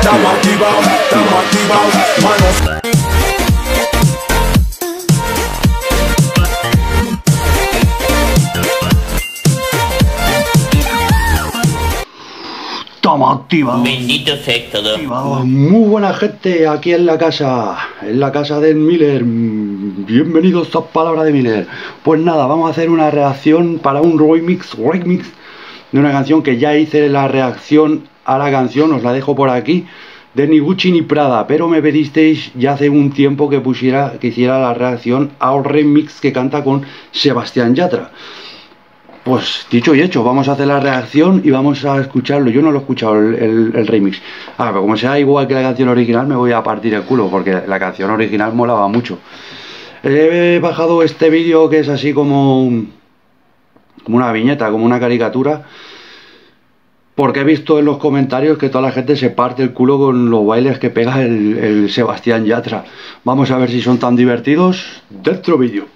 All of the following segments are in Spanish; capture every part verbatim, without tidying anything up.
estamos activados, estamos activados, manos. Estamos activados. Bendito efecto, ¿no? Muy buena gente aquí en la casa, en la casa de Miller. Bienvenidos a Palabra de Miller. Pues nada, vamos a hacer una reacción para un remix, remix de una canción que ya hice la reacción a la canción, os la dejo por aquí, de Ni Gucci ni Prada, pero me pedisteis ya hace un tiempo que pusiera, que hiciera la reacción a un remix que canta con Sebastián Yatra. Pues dicho y hecho, vamos a hacer la reacción y vamos a escucharlo. Yo no lo he escuchado el, el, el remix. Ah, pero como sea igual que la canción original, me voy a partir el culo, porque la canción original molaba mucho. He bajado este vídeo que es así como, como una viñeta, como una caricatura, porque he visto en los comentarios que toda la gente se parte el culo con los bailes que pega el, el Sebastián Yatra. Vamos a ver si son tan divertidos dentro vídeo.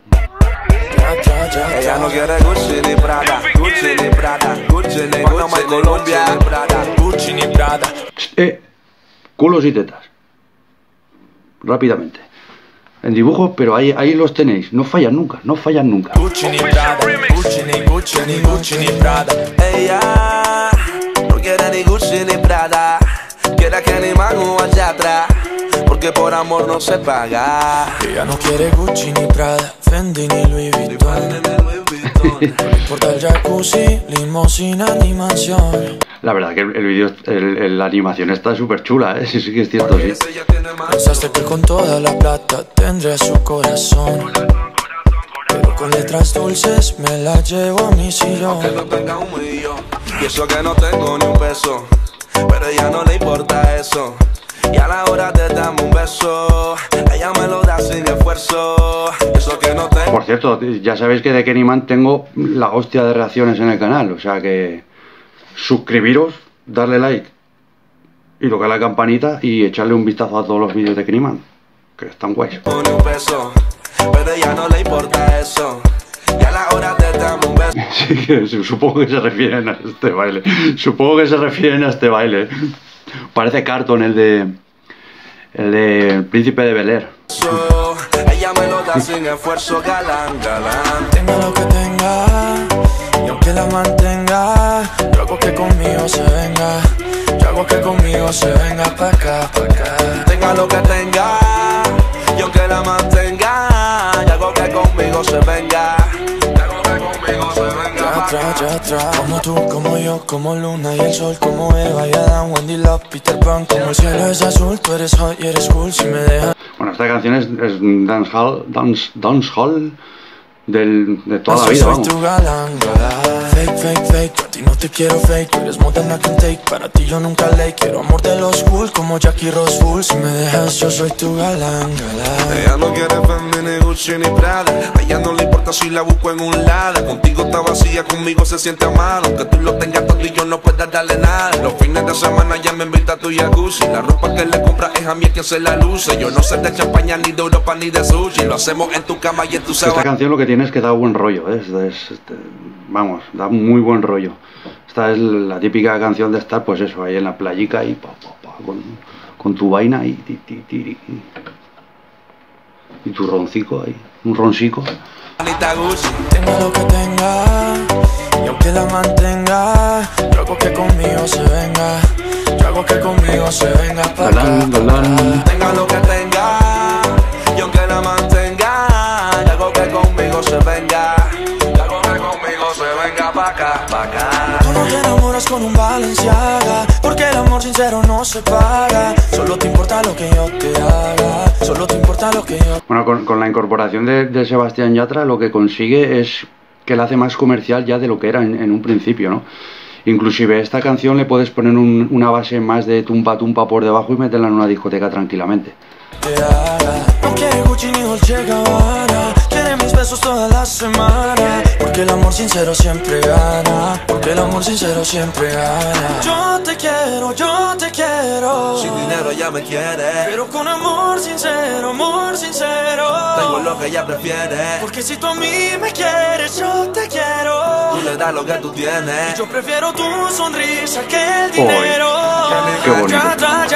Ella no quiere Gucci ni Prada, Gucci ni Prada, Gucci ni Gucci ni Colombia, Gucci ni Prada. Eh, culos y tetas. Rápidamente. En dibujos, pero ahí, ahí los tenéis. No fallan nunca, no fallan nunca. Gucci ni Prada, Gucci ni Gucci ni Gucci ni Prada. Ella no quiere ni Gucci ni Prada, quiere que ni Manu allá atrás, porque por amor no se paga. Ella no quiere Gucci ni Prada, Fendi ni Louis Vuitton. No importa el jacuzzi, limosina ni mansión. La verdad que el, el vídeo, el, el, la animación está súper chula, ¿eh? Sí, sí que es cierto, sí. Pensaste que con toda la plata tendré su corazón, pero con letras dulces me la llevo a mi sillón. Que no tenga un millón, y eso que no tengo ni un peso, pero a ella no le importa eso. Y a la hora de darme un beso, ella me lo da sin esfuerzo. Eso que no tengo. Por cierto, ya sabéis que de Kenny Man tengo la hostia de reacciones en el canal. O sea que suscribiros, darle like y tocar la campanita y echarle un vistazo a todos los vídeos de Kenny Man, que están guays. Ni un beso, pero a ella no le importa eso. Y a la hora de darme un beso. Sí, que supongo que se refieren a este baile. Supongo que se refieren a este baile. Parece Carton, el de el de El Príncipe de Bel-Air. Ella me lo da sin esfuerzo, galán, galán. Tenga lo que tenga, y aunque la mantenga, yo hago que conmigo se venga. Yo hago que conmigo se venga pa' acá, pa' acá. Tenga lo que tenga, y aunque la mantenga, yo hago que conmigo se venga. Atrás, ya atrás. Como tú, como yo, como Luna y el Sol, como Eva y Adán, Wendy Love, Peter Pan. Como el cielo es azul, tú eres hot y eres cool. Si me dejas. Bueno, esta canción es, es dancehall, dance, dancehall del, de toda la vida, soy vamos. tu galán, galán. Fake, fake, fake, a ti no te quiero fake. Tú eres more than I can take, para ti yo nunca late. Quiero amor de los cool, como Jackie Rose Full. Si me dejas, yo soy tu galán, galán. Ella no quiere Fendi ni Gucci ni Prada, a ella no le importa si la busco en un lado. Contigo está vacía, conmigo se siente amado. Aunque tú lo tengas todo y yo no pueda darle nada. Los fines de semana ya me invita a tu jacuzzi. La ropa que le compras es a mí quien se la luce. Yo no sé de champaña, ni de Europa, ni de sushi. Lo hacemos en tu cama y en tu sábana. Esta canción lo que tiene es que da buen rollo, ¿eh? Es, es, este, vamos, da muy buen rollo. Esta es la típica canción de estar, pues eso, ahí en la playica y pa, pa, pa, con, con tu vaina y, ti, ti, ti, y, y tu roncico ahí, un roncico. Tenga lo que tenga, y aunque la mantenga, yo hago que conmigo se venga. Yo hago que conmigo se venga pa' acá. Tenga lo que tenga, y aunque la mantenga, yo hago que conmigo se venga. Yo hago que conmigo se venga pa' acá, pa' acá. Tú no te enamoras con un Balenciaga, porque el amor sincero no se paga. Solo te importa lo que yo te haga, solo te importa lo que yo. Bueno, con, con la incorporación de, de Sebastián Yatra lo que consigue es que la hace más comercial ya de lo que era en, en un principio, ¿no? Inclusive esta canción le puedes poner un, una base más de tumpa tumpa por debajo y meterla en una discoteca tranquilamente. No quiere Gucci ni Dolce Gabbana, quiere mis besos toda la semana, porque el amor sincero siempre gana, porque el amor sincero siempre gana. Yo te quiero, yo te quiero, sin dinero ya me quiere, pero con amor sincero, amor sincero. Tengo lo que ella prefiere, porque si tú a mí me quieres, yo te quiero. Tú le das lo que tú tienes, y yo prefiero tu sonrisa que el dinero. Qué bonito.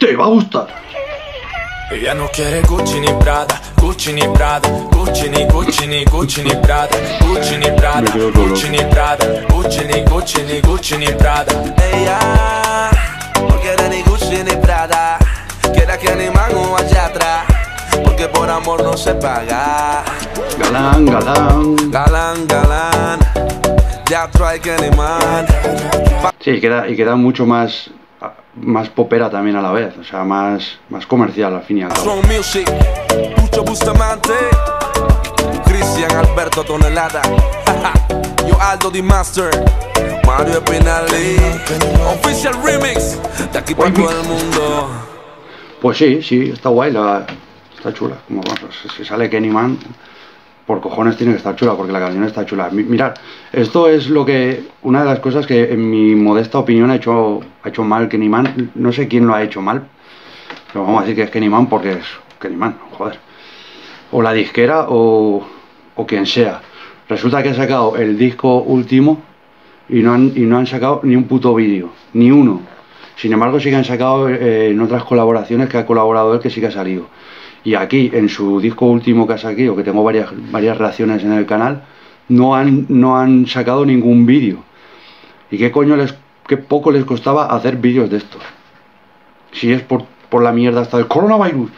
te va a gustar. Ella no quiere Gucci ni Prada, Gucci ni Prada, Gucci ni Gucci ni Gucci ni Prada, Gucci ni Prada, Gucci ni Prada, Gucci ni Gucci ni Gucci ni Prada. Ella no quiere ni Gucci ni Prada, quiere que ni mango allá atrás, porque por amor no se paga. Galán, galán. Galán, galán, ya trae que ni man. Sí, y queda, y queda mucho más, más popera también a la vez, o sea, más, más comercial al fin y al cabo. Strong Music, Pucho Bustamante, Cristian Alberto Tonelada, yo Aldo Di Master, Mario Pinali, Official Remix, de aquí para todo el mundo. Pues sí, sí, está guay, la, está chula. Como vamos, si sale Kenny Man, por cojones tiene que estar chula, porque la canción está chula. Mi, mirad, esto es lo que, una de las cosas que en mi modesta opinión ha hecho, ha hecho mal Kenny Man. No sé quién lo ha hecho mal, pero vamos a decir que es Kenny Man porque es Kenny Man, joder. O la disquera o, o quien sea. Resulta que ha sacado el disco último y no han, y no han sacado ni un puto vídeo, ni uno. Sin embargo, sí que han sacado eh, en otras colaboraciones que ha colaborado él, que sí que ha salido. Y aquí, en su disco último que ha sacado, que tengo varias, varias reacciones en el canal, no han, no han sacado ningún vídeo. ¿Y qué coño les, qué poco les costaba hacer vídeos de estos? Si es por, por la mierda hasta el coronavirus.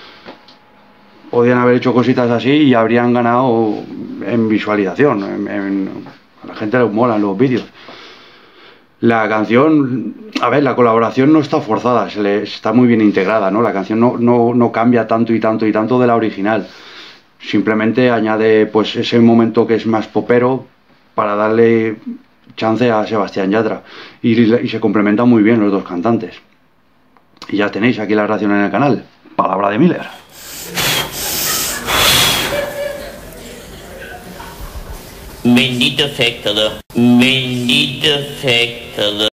Podrían haber hecho cositas así y habrían ganado en visualización. En, en, a la gente les molan los vídeos. La canción, a ver, la colaboración no está forzada, se le, está muy bien integrada, ¿no? La canción no, no, no cambia tanto y tanto y tanto de la original. Simplemente añade pues ese momento que es más popero para darle chance a Sebastián Yatra. Y, y se complementan muy bien los dos cantantes. Y ya tenéis aquí la reacción en el canal. Palabra de Miller. Bendito efecto, bendito efecto.